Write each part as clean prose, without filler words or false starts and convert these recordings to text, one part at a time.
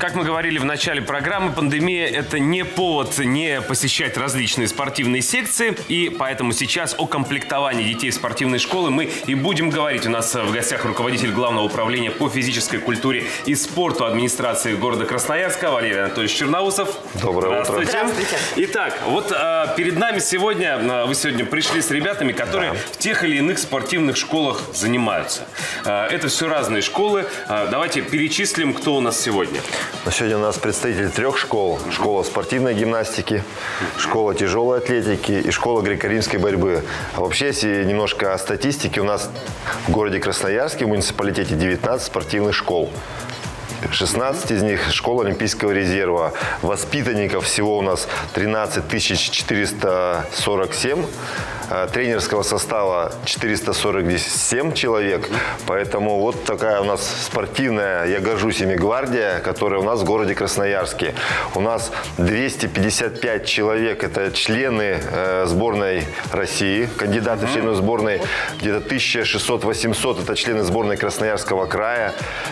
Как мы говорили в начале программы, пандемия – это не повод не посещать различные спортивные секции. И поэтому сейчас о комплектовании детей в спортивной школы мы и будем говорить. У нас в гостях руководитель Главного управления по физической культуре и спорту администрации города Красноярска Валерий Анатольевич Черноусов. Доброе утро. Здравствуйте. Итак, вот перед нами сегодня, вы сегодня пришли с ребятами, которые в тех или иных спортивных школах занимаются. Это все разные школы. Давайте перечислим, кто у нас сегодня. Сегодня у нас представители 3 школ. Школа спортивной гимнастики, школа тяжелой атлетики и школа греко-римской борьбы. А вообще, если немножко о статистике, у нас в городе Красноярске, в муниципалитете 19 спортивных школ. 16 из них школа Олимпийского резерва. Воспитанников всего у нас 13 447. Тренерского состава 447 человек. Поэтому вот такая у нас спортивная, я горжусь ими, гвардия, которая у нас в городе Красноярске. У нас 255 человек, это члены сборной России, кандидаты в члены сборной. Где-то 1600-800 это члены сборной Красноярского края.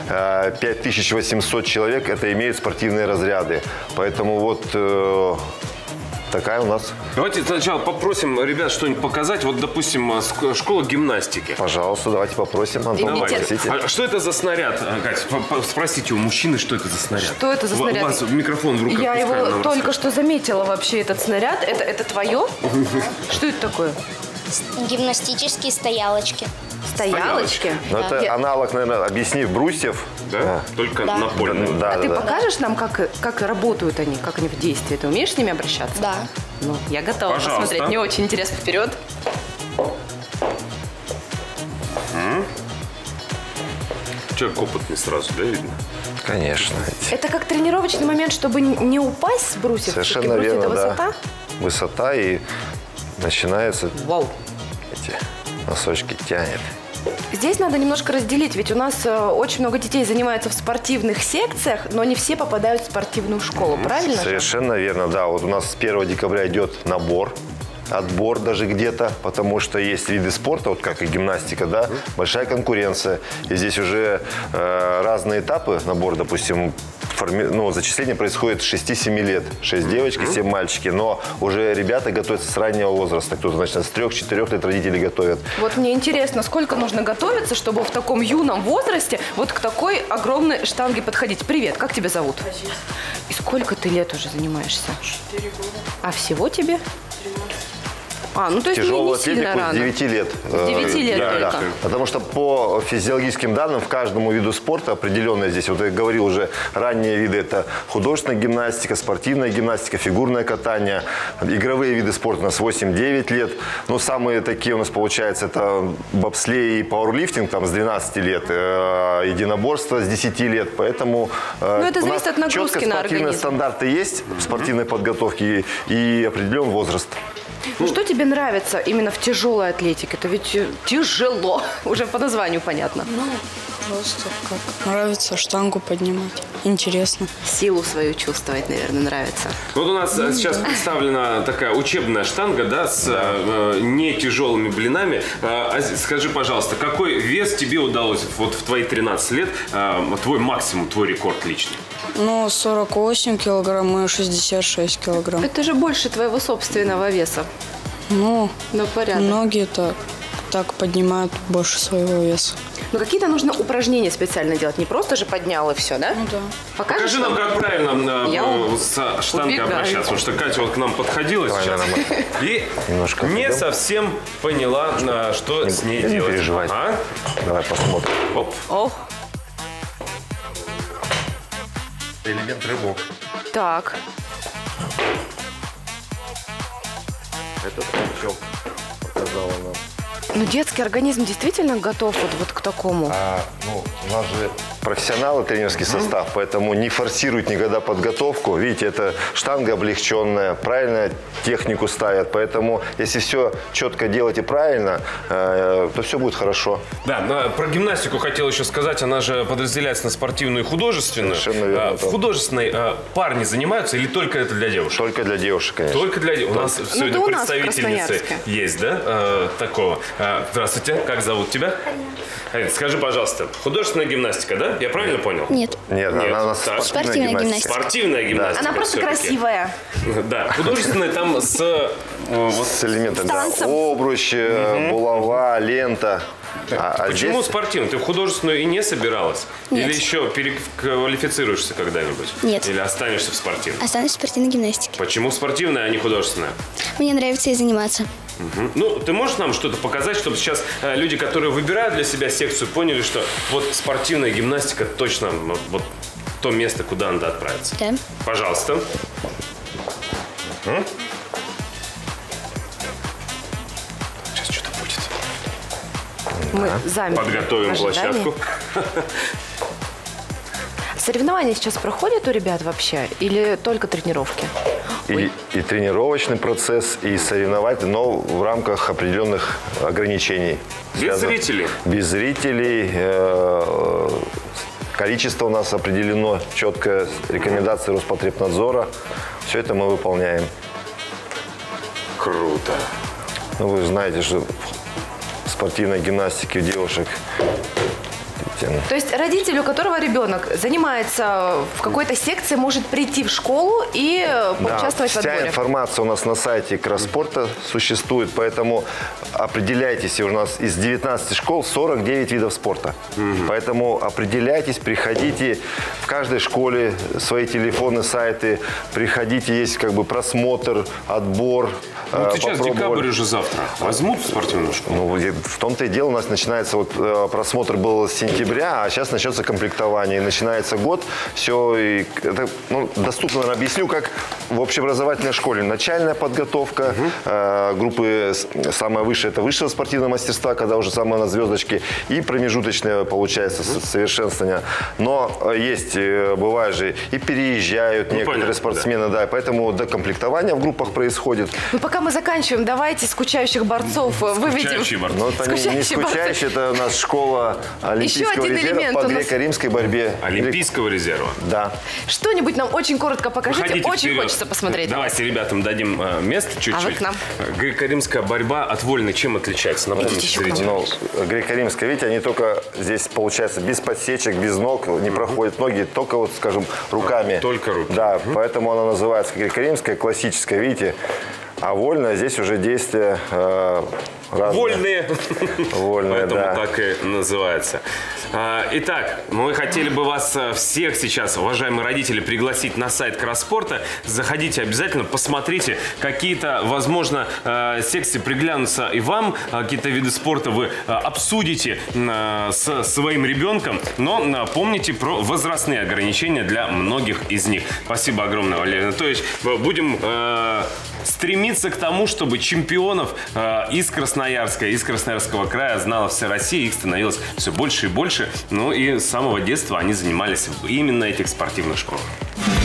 5800 человек это имеют спортивные разряды. Поэтому вот... такая у нас. Давайте сначала попросим ребят что-нибудь показать. Вот, допустим, школа гимнастики. Пожалуйста, давайте попросим. Антон, давайте. А что это за снаряд, Кать? Спросите у мужчины, что это за снаряд. Что это за снаряд? У вас микрофон в руках. Я его только что заметила вообще, этот снаряд. Это твое? Что это такое? Гимнастические стоялочки. Стоялочки? Ну, это аналог, наверное, объяснив брусьев. Да? Только напольные. А ты покажешь нам, как работают они, как они в действии? Ты умеешь с ними обращаться? Да. Ну, я готова посмотреть. Мне очень интересно. Вперед. Человек опытный сразу, да, видно? Конечно. Это как тренировочный момент, чтобы не упасть с брусьев? Совершенно верно, это высота? да. Высота, и начинается... Вау. Эти носочки тянет. Здесь надо немножко разделить, ведь у нас очень много детей занимаются в спортивных секциях, но не все попадают в спортивную школу, правильно? Совершенно верно, да. Вот у нас с 1 декабря идет набор, отбор даже где-то, потому что есть виды спорта, вот как и гимнастика, да, большая конкуренция. И здесь уже разные этапы набора, допустим, зачисление происходит с 6-7 лет. 6 девочек, 7 мальчики. Но уже ребята готовятся с раннего возраста. Кто-то, значит, с 3-4 лет родители готовят. Вот мне интересно, сколько нужно готовиться, чтобы в таком юном возрасте вот к такой огромной штанге подходить. Привет, как тебя зовут? Азиз. И сколько ты лет уже занимаешься? 4 года. А всего тебе? 13. Ну то есть тяжелую не сильно атлетику рано. с 9 лет. С 9 лет только. Да. Потому что по физиологическим данным в каждому виду спорта определенное здесь, вот я говорил уже, ранние виды это художественная гимнастика, спортивная гимнастика, фигурное катание, игровые виды спорта у нас 8-9 лет. Но самые такие у нас получается это бобслей и пауэрлифтинг там с 12 лет, единоборство с 10 лет. Поэтому это у зависит нас от нагрузки четко на спортивные организм. стандарты есть в спортивной подготовке и определен возраст. Ну, что тебе нравится именно в тяжелой атлетике? Это ведь тяжело. Уже по названию понятно. Ну, просто как нравится штангу поднимать. Интересно. Силу свою чувствовать, наверное, нравится. Вот у нас сейчас представлена такая учебная штанга, да, с не тяжелыми блинами. Скажи, пожалуйста, какой вес тебе удалось вот в твои 13 лет, твой максимум, твой рекорд личный? 48 килограмм и 66 килограмм. Это же больше твоего собственного веса. Ну, порядок. многие так поднимают больше своего веса. Но какие-то нужно упражнения специально делать. Не просто же поднял и все, да? Ну да. Покажи нам, как правильно с штангой обращаться. Потому что Катя вот к нам подходила сейчас и немножко не пойдем. совсем поняла, что с ней делать. Не переживай. Давай посмотрим. Оп. Ох. Элемент рывок. Так. Этот толчок показала нам. Ну, детский организм действительно готов вот к такому. У нас же профессионалы, тренерский состав, поэтому не форсируют никогда подготовку. Видите, это штанга облегченная, правильно технику ставят. Поэтому, если все четко делать и правильно, то все будет хорошо. Да, про гимнастику хотел еще сказать. Она же подразделяется на спортивную и художественную. Совершенно верно. В художественной парни занимаются или только это для девушек? Только для девушек, конечно. Только для девушек. У нас сегодня у нас в представительницы Красноярске. есть, да, такого. Здравствуйте, как зовут тебя? Арина. Скажи, пожалуйста, художественная гимнастика, да? да? Я правильно понял? Нет. Нет, она у нас Так. Спортивная гимнастика. Спортивная гимнастика. Она просто всё-таки. красивая. Да, художественная там с... вот с элементами, да, танцем. обруч, булава, лента. А почему здесь спортивную? Ты в художественную и не собиралась? Нет. Или еще переквалифицируешься когда-нибудь? Нет. Или останешься в спортивной? Останусь в спортивной гимнастике. Почему спортивная, а не художественная? Мне нравится ей заниматься. Ну, ты можешь нам что-то показать, чтобы сейчас люди, которые выбирают для себя секцию, поняли, что вот спортивная гимнастика точно вот то место, куда надо отправиться? Да. Пожалуйста. Сейчас что-то будет. Мы замерли. Подготовим в ожидании. площадку. Соревнования сейчас проходят у ребят вообще? Или только тренировки? и тренировочный процесс, и соревновательный, но в рамках определенных ограничений. Без зрителей? Без зрителей. Количество у нас определено, четкая рекомендация Роспотребнадзора. Все это мы выполняем. Круто. Ну, вы знаете, что в спортивной гимнастике у девушек... То есть родитель, у которого ребенок занимается в какой-то секции, может прийти в школу и поучаствовать в вся отборе? информация у нас на сайте Кросспорта существует, поэтому определяйтесь, у нас из 19 школ 49 видов спорта. Поэтому определяйтесь, приходите, в каждой школе свои телефоны, сайты, приходите, есть как бы просмотр, отбор. Ну, сейчас попробовали. декабрь уже завтра. Возьмут в спортивную школу? Ну, в том-то и дело, у нас начинается, вот просмотр был с сентября, а сейчас начнется комплектование. И начинается год, все, и это, ну, доступно, наверное, объясню, как в общеобразовательной школе. Начальная подготовка, группы самая высшая, это высшего спортивного мастерства, когда уже самое на звездочке, и промежуточное, получается, совершенствование. Но есть, бывает же, и переезжают некоторые понятно, спортсмены, да, поэтому докомплектование в группах происходит. Ну, пока мы заканчиваем, давайте скучающих борцов выведем. Скучающие борцы. Но это не Скучающие борцы. скучающие, это у нас школа Олимпийского один резерва элемент по у нас. греко-римской борьбе. Олимпийского резерва. Да. Что-нибудь нам очень коротко покажите, Выходите очень вперед. хочется посмотреть. Давайте ребятам дадим место чуть-чуть. А вы к нам. Греко-римская борьба от вольной чем отличается? Напомните Идите еще к нам. зрителям. Ну, греко-римская, видите, они только здесь, получается, без подсечек, без ног, не проходят ноги, только вот, скажем, руками. Только руки. Да, поэтому она называется греко-римская, классическая, видите. А вольная здесь уже действия разные. Вольные. Вольные, Поэтому да. так и называется. Итак, мы хотели бы вас всех сейчас, уважаемые родители, пригласить на сайт Кросспорта. Заходите обязательно, посмотрите. Какие-то, возможно, секции приглянутся и вам. Какие-то виды спорта вы обсудите с своим ребенком. Но помните про возрастные ограничения для многих из них. Спасибо огромное, Валерий Анатольевич. Будем стремиться к тому, чтобы чемпионов из Красноярска, из Красноярского края знала вся Россия. Их становилось все больше и больше. Ну и с самого детства они занимались именно этих спортивных школах.